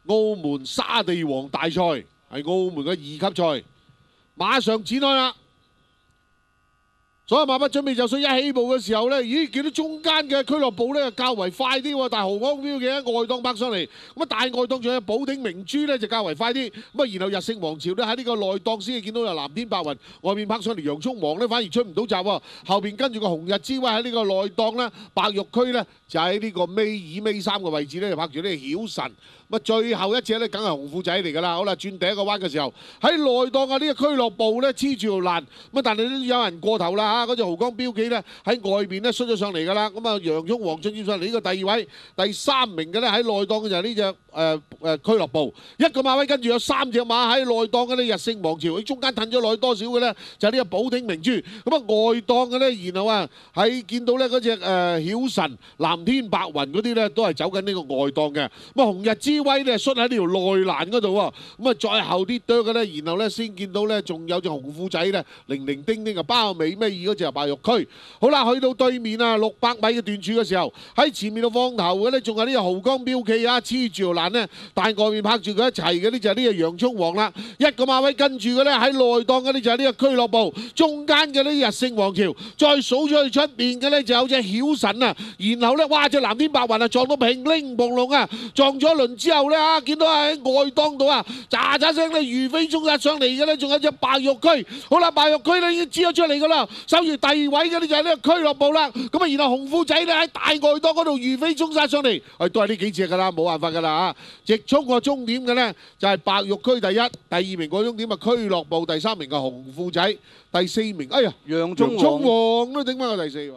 澳門沙地王大賽，係澳門嘅2級賽，馬上展開啦！所有馬匹準備就緒，一起步嘅時候咧，咦見到中間嘅俱樂部咧較為快啲喎，但係豪光標嘅外檔拍上嚟，咁啊大外檔仲有寶鼎明珠咧就較為快啲，咁啊然後日盛王朝咧喺呢個內檔先至見到有藍天白雲，外面拍上嚟洋葱王咧反而出唔到閘喎，後邊跟住個紅日之威喺呢個內檔咧，白玉區咧就喺呢個尾3嘅位置咧就拍住呢個曉神。咁啊，最後一隻咧，梗係紅褲仔嚟㗎啦！好啦，轉第一個彎嘅時候，喺內檔啊呢個俱樂部咧黐住條欄，咁但係都有人過頭啦嚇！嗰隻豪光標記咧喺外邊咧摔咗上嚟㗎啦，咁啊洋葱王進佔上嚟呢個第2位，第3名嘅咧喺內檔嘅就係呢隻俱樂部，一個馬位跟住有3隻馬喺內檔嘅咧日盛王朝，喺中間褪咗落去多少嘅咧就係呢個寶鼎明珠，咁啊外檔嘅咧，然後啊喺見到咧嗰隻曉神、藍天白雲嗰啲咧都係走緊呢個外檔嘅，咁啊紅日之威咧摔喺呢條內欄嗰度喎，咁啊再後啲啄嘅咧，然後咧先見到咧仲有隻紅褲仔咧零零丁丁啊包尾尾二嗰隻係白玉區。好啦，去到對面啊600米嘅段處嘅時候，喺前面度放頭嘅咧仲有呢隻豪光標記啊黐住條欄咧，但係外面拍住佢一齊嘅呢就係呢隻洋葱王啦，一個馬位跟住嘅咧喺內檔嘅呢就係呢個俱樂部，中間嘅呢日盛王朝，再數出去出邊嘅咧就有隻曉神啊，然後咧哇隻藍天白雲啊撞到平拎蓬龍啊，撞咗一輪之後咧啊見到喺外檔度啊喳喳聲咧如飛衝殺上嚟嘅咧，仲有隻白玉區，好啦白玉區咧已經支咗出嚟㗎啦，守住第2位嘅咧就係呢個俱樂部啦，咁啊然後紅褲仔咧喺大外檔嗰度如飛衝殺上嚟，都係呢幾隻㗎啦，冇辦法㗎啦嚇，直衝過終點嘅咧就係白玉區第1，第2名過終點啊俱樂部，第3名嘅紅褲仔，第4名哎呀洋葱王都頂翻個第4喎。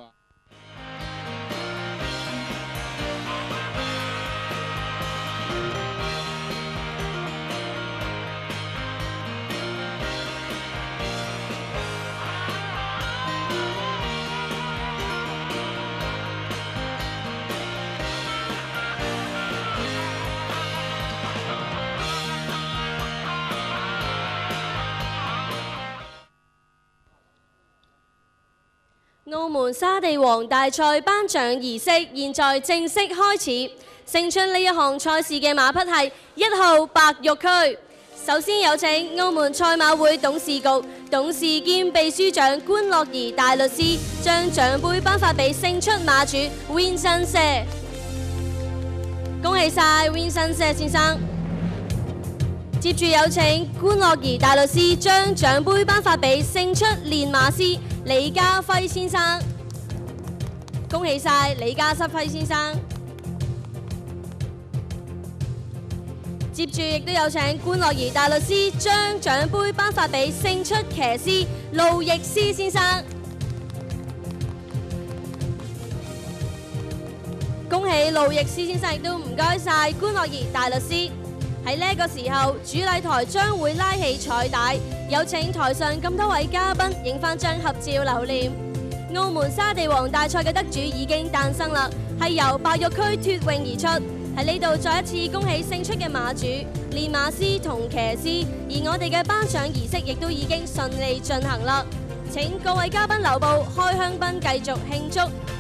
澳門沙地王大賽頒獎儀式現在正式開始，勝出呢一項賽事嘅馬匹係1號白玉區。首先有請澳門賽馬會董事局董事兼秘書長官樂儀大律師將獎杯頒發俾勝出馬主 Vincent Sir， 恭喜晒 Vincent Sir 先生。接住有請官樂儀大律師將獎杯頒發俾勝出練馬師李家輝先生，恭喜晒李家輝先生。接住亦都有請官樂儀大律師將獎杯頒發俾勝出騎師路易斯先生，恭喜路易斯先生，亦都唔該晒官樂儀大律師。喺呢個時候，主禮台將會拉起彩帶，有請台上咁多位嘉賓影翻張合照留念。澳門沙地王大賽嘅得主已經誕生啦，係由白玉區脫穎而出。喺呢度再一次恭喜勝出嘅馬主、練馬師同騎師，而我哋嘅頒獎儀式亦都已經順利進行啦。請各位嘉賓留步，開香檳繼續慶祝